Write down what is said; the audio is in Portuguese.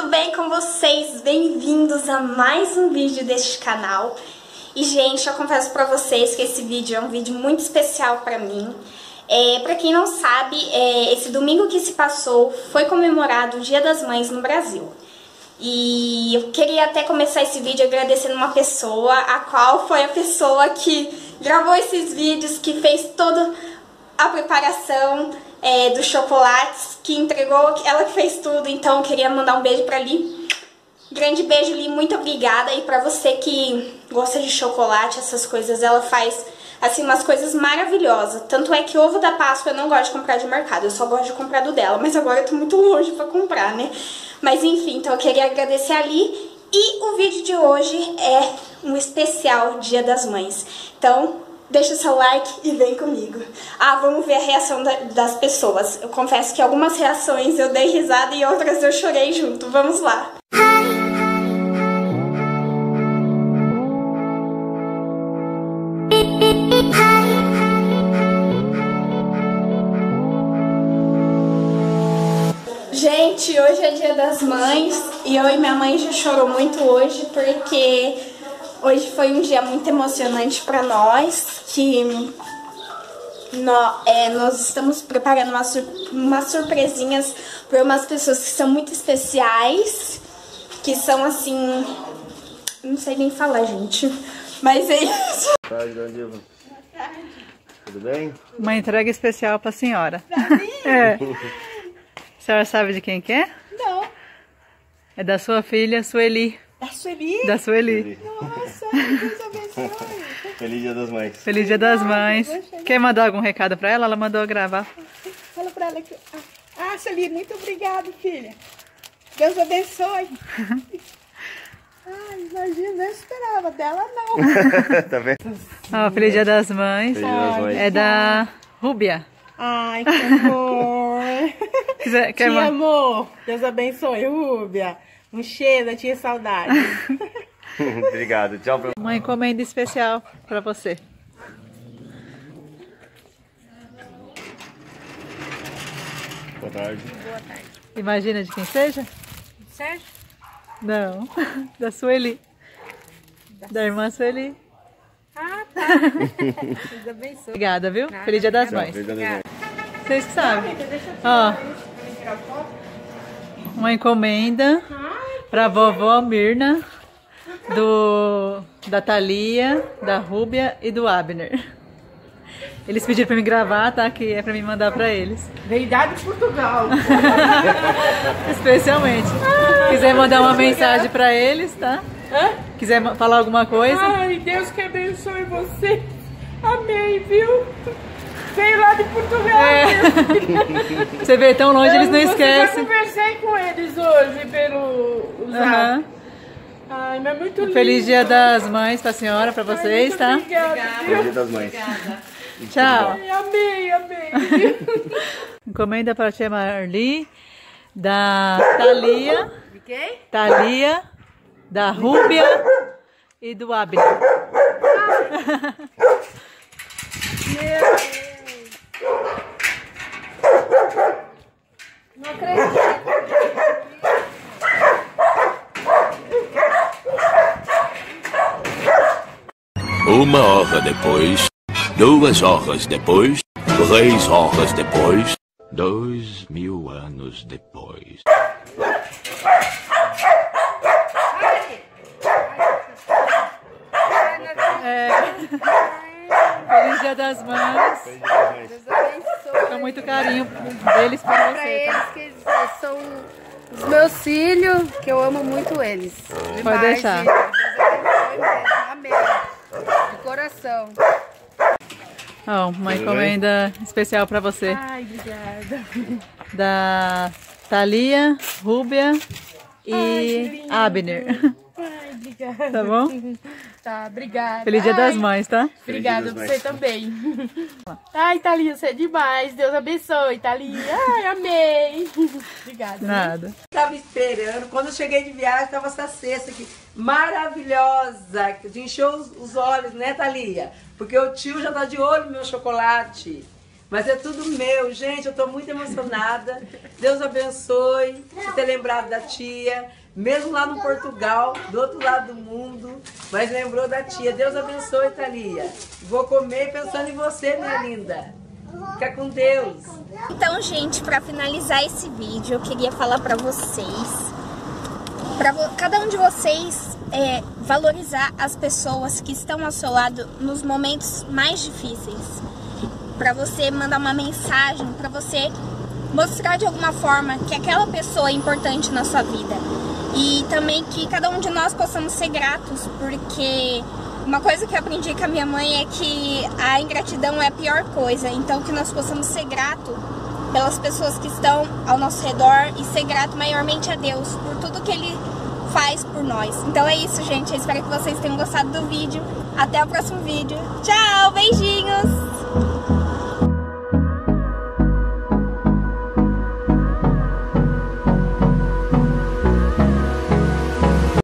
bem com vocês? Bem-vindos a mais um vídeo deste canal. E, gente, eu confesso pra vocês que esse vídeo é um vídeo muito especial pra mim. Pra quem não sabe, esse domingo que se passou foi comemorado o Dia das Mães no Brasil. E eu queria até começar esse vídeo agradecendo uma pessoa, a qual foi a pessoa que gravou esses vídeos, que fez toda a preparação dos chocolates, que entregou, ela que fez tudo. Então eu queria mandar um beijo pra Li. Grande beijo, Li, muito obrigada. E pra você que gosta de chocolate, essas coisas, ela faz assim umas coisas maravilhosas. Tanto é que ovo da Páscoa eu não gosto de comprar de mercado, eu só gosto de comprar do dela. Mas agora eu tô muito longe pra comprar, né? Mas enfim, então eu queria agradecer a Li. E o vídeo de hoje é um especial Dia das Mães. Então, deixa o seu like e vem comigo. Vamos ver a reação das pessoas. Eu confesso que algumas reações eu dei risada e outras eu chorei junto. Vamos lá. Gente, hoje é Dia das Mães e eu e minha mãe já chorou muito hoje porque hoje foi um dia muito emocionante para nós, que nós estamos preparando umas surpresinhas para umas pessoas que são muito especiais, que são assim, não sei nem falar, gente, mas é isso. Boa tarde, Dona Dilma. Tudo bem? Uma entrega especial para a senhora. Pra mim? É. A senhora sabe de quem que é? Não. É da sua filha, Sueli. Da Sueli? Da Sueli. Nossa, Deus abençoe. Feliz Dia das Mães. Feliz Dia das Mães. Quer mandar algum recado para ela? Ela mandou gravar. Fala pra ela que... Sueli, muito obrigada, filha. Deus abençoe. Ai, imagina, não esperava dela, não. Tá vendo? Ó, Feliz Dia das Mães. Feliz Dia das Mães. É da Rúbia. Ai, que amor. Quer amor. Deus abençoe, Rúbia. Um cheiro, eu tinha saudade. Obrigado. Tchau. Uma encomenda especial para você. Boa tarde. Boa tarde. Imagina de quem seja? Sérgio? Não, da Sueli. Da irmã Sueli. Ah, tá. Deus abençoe. Obrigada, viu? Feliz Dia das Tchau. Mães. Feliz Dia das Mães. Vocês que sabem. Ó, uma encomenda pra vovó Mirna, da Thalia, da Rúbia e do Abner. Eles pediram pra me gravar, tá? Que é pra me mandar pra eles. Verdade de Portugal. Especialmente. Quiser mandar uma mensagem pra eles, tá? Quiser falar alguma coisa. Ai, Deus que abençoe você. Amém, viu? Veio lá de Portugal. Você vê tão longe, eles não esquecem. Eu conversei com eles hoje pelo Zap. Ai, mas muito lindo. Feliz Dia das Mães pra senhora, pra vocês, tá? Obrigada. Feliz Dia das Mães. Tchau. Ai, amém. Encomenda para a tia Marli, da Thalia. De quem? Thalia, da Rúbia e do Abner. Meu Deus. Não acredito. Uma hora depois, 2 horas depois, 3 horas depois, 2000 anos depois. Feliz Dia das Mães. Feliz Dia das Mães. Deus abençoe. Com muito carinho deles pra Pra você, eles tá? que são os meus filhos, que eu amo muito eles. Pode deixar. Deus abençoe mesmo. Amém. De coração. Ó, uma encomenda especial pra você. Ai, obrigada. Da Thalia, Rúbia que e lindo. Abner. Ai, obrigada. Tá bom? Tá, obrigada. Feliz Dia das Ai, Mães, tá? Obrigada, Feliz Dia das você Mães. também. Ai, Thalia, você é demais. Deus abençoe, Thalia. Ai, amei. Obrigada. Nada. Estava esperando, quando eu cheguei de viagem, estava essa cesta aqui, maravilhosa, que encheu os olhos, né, Thalia? Porque o tio já tá de olho no meu chocolate. Mas é tudo meu, gente, eu tô muito emocionada. Deus abençoe por ter lembrado da tia, mesmo lá no Portugal, do outro lado do mundo, mas lembrou da tia. Deus abençoe, Thalia. Vou comer pensando em você, minha linda. Fica com Deus. Então, gente, para finalizar esse vídeo, eu queria falar para vocês, cada um de vocês valorizar as pessoas que estão ao seu lado nos momentos mais difíceis. Para você mandar uma mensagem, para você mostrar de alguma forma que aquela pessoa é importante na sua vida. E também que cada um de nós possamos ser gratos, porque uma coisa que eu aprendi com a minha mãe é que a ingratidão é a pior coisa. Então que nós possamos ser gratos pelas pessoas que estão ao nosso redor e ser grato maiormente a Deus por tudo que Ele faz por nós. Então é isso, gente. Eu espero que vocês tenham gostado do vídeo. Até o próximo vídeo. Tchau, beijinhos!